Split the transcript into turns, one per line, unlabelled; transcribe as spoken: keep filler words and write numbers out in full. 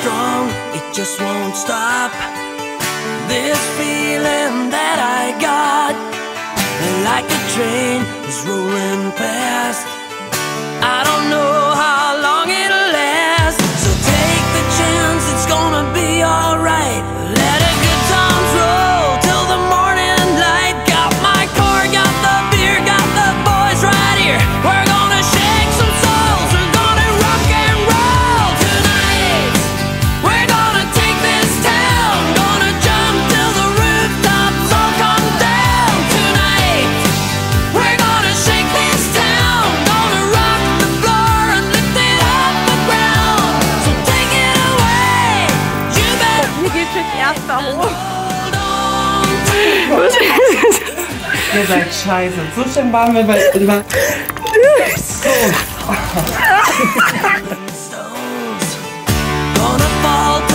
strong, it just won't stop. This feeling that I got, like a train is rolling past. I don't know how long it'll last, so take the chance, it's gonna be alright. Let it good times roll till the morning light. Got my car, got the beer, got the boys right here. We're gonna shake some souls, we're gonna rock and roll tonight. We're gonna take this town, gonna jump till the rooftops all come down tonight. We're gonna shake this town, gonna rock the floor and lift it off the ground. So take it away, you better
Hier geht fürs Erste hoch.
hold on to.
Ihr seid scheiße. So schön waren wir bei über. So.
Stones gonna fall